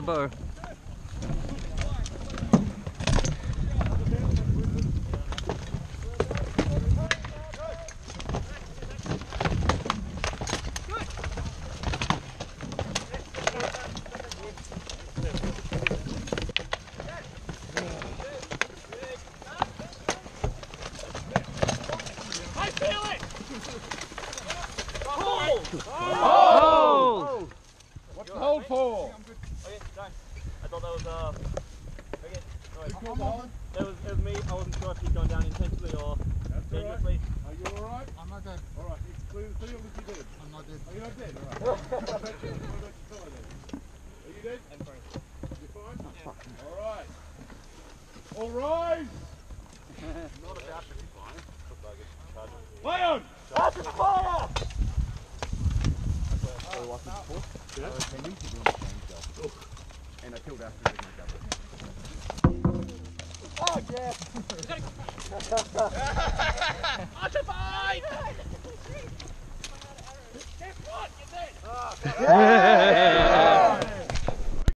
bow. Oh! What's the hold for? Okay, done. I thought that was okay. Right. It was me. I wasn't sure if he'd gone down intentionally or dangerously. Are you alright? I'm not dead. Alright, clear if you did. I'm not dead. Are you not dead? Alright. Are you dead? I'm fine. You're fine? Yeah. Alright. All rise! Not about to be fine. Looks like it's charging. Leon! That's a fire! Yeah. And I killed after the double. Oh yeah! Occupied! Get what? Get dead!